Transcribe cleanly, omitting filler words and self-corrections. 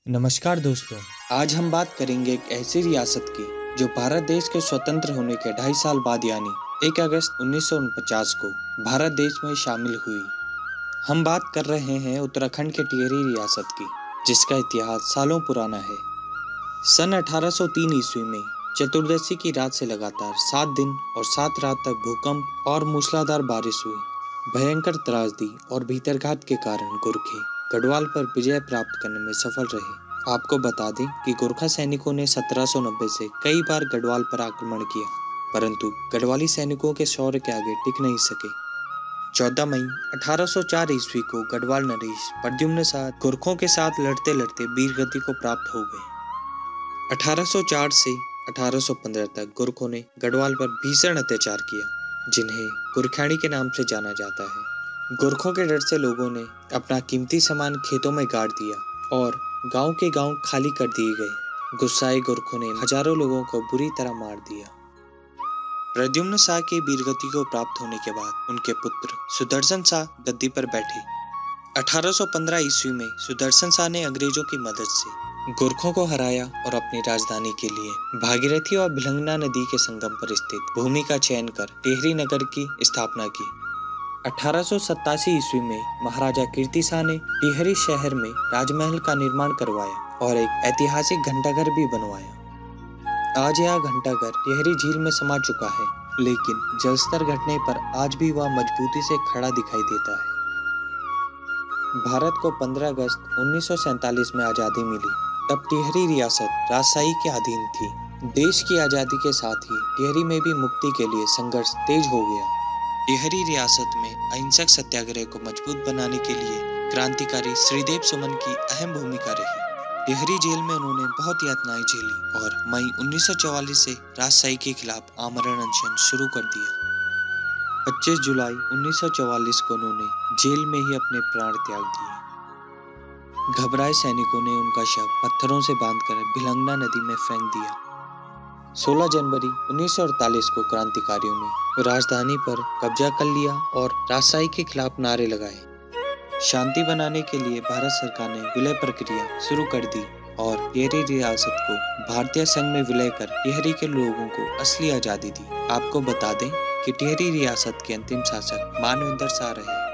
नमस्कार दोस्तों। आज हम बात करेंगे एक ऐसी रियासत की जो भारत देश के स्वतंत्र होने के 2.5 साल बाद यानी 1 अगस्त 1949 को भारत देश में शामिल हुई। हम बात कर रहे हैं उत्तराखंड के टिहरी रियासत की, जिसका इतिहास सालों पुराना है। सन 1803 ईस्वी में चतुर्दशी की रात से लगातार 7 दिन और 7 रात तक भूकंप और मूसलाधार बारिश हुई। भयंकर त्रासदी और भीतरघात के कारण गोरखे गढ़वाल पर विजय प्राप्त करने में सफल रहे। आपको बता दें कि गोरखा सैनिकों ने 1790 से कई बार गढ़वाल पर आक्रमण किया, परंतु गढ़वाली सैनिकों के शौर्य के आगे टिक नहीं सके। 14 मई 1804 ईस्वी को गढ़वाल नरेश प्रद्युम्न शाह गोरखों के साथ लड़ते लड़ते वीरगति को प्राप्त हो गए। 1804 से 1815 तक गोरखों ने गढ़वाल पर भीषण अत्याचार किया, जिन्हें गोरखैनी के नाम से जाना जाता है। गोरखों के डर से लोगों ने अपना कीमती सामान खेतों में गाड़ दिया और गांव के गांव खाली कर दिए गए। गुस्साए गोरखों ने हजारों लोगों को बुरी तरह मार दिया। प्रद्युम्न शाह की वीरगति को प्राप्त होने के बाद उनके पुत्र सुदर्शन शाह गद्दी पर बैठे। 1815 ईस्वी में सुदर्शन शाह ने अंग्रेजों की मदद से गोरखों को हराया और अपनी राजधानी के लिए भागीरथी और भिलंगना नदी के संगम पर स्थित भूमि का चयन कर टिहरी नगर की स्थापना की। 1887 ईस्वी में महाराजा कीर्ति शाह ने टिहरी शहर में राजमहल का निर्माण करवाया और एक ऐतिहासिक घंटाघर भी बनवाया। आज यह घंटाघर टिहरी झील में समा चुका है, लेकिन जलस्तर घटने पर आज भी वह मजबूती से खड़ा दिखाई देता है। भारत को 15 अगस्त 1947 में आज़ादी मिली। तब टिहरी रियासत राजशाही के अधीन थी। देश की आज़ादी के साथ ही टिहरी में भी मुक्ति के लिए संघर्ष तेज हो गया। टिहरी रियासत में अहिंसक सत्याग्रह को मजबूत बनाने के लिए क्रांतिकारी श्रीदेव सुमन की अहम भूमिका रही। टिहरी जेल में उन्होंने बहुत यातनाएं झेली और मई 1944 से राजशाही के खिलाफ आमरण अनशन शुरू कर दिया। 25 जुलाई 1944 को उन्होंने जेल में ही अपने प्राण त्याग दिए। घबराए सैनिकों ने उनका शव पत्थरों से बांधकर भिलंगना नदी में फेंक दिया। 16 जनवरी 1948 को क्रांतिकारियों ने राजधानी पर कब्जा कर लिया और राजशाही के खिलाफ नारे लगाए। शांति बनाने के लिए भारत सरकार ने विलय प्रक्रिया शुरू कर दी और टिहरी रियासत को भारतीय संघ में विलय कर टिहरी के लोगों को असली आज़ादी दी। आपको बता दें कि टिहरी रियासत के अंतिम शासक मानवेंद्र शाह रहे।